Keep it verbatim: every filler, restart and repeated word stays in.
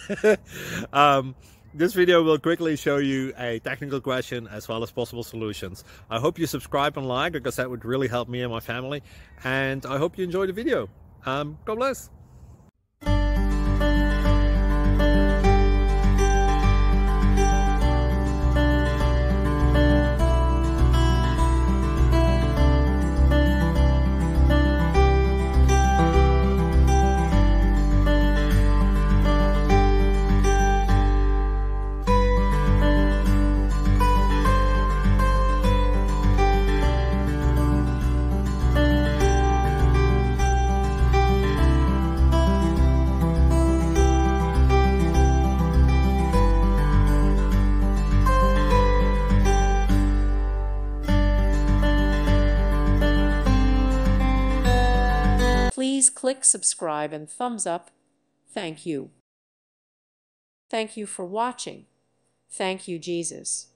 um, this video will quickly show you a technical question as well as possible solutions. I hope you subscribe and like, because that would really help me and my family. And I hope you enjoy the video. Um, God bless. Please click subscribe and thumbs up. Thank you. Thank you for watching. Thank you, Jesus.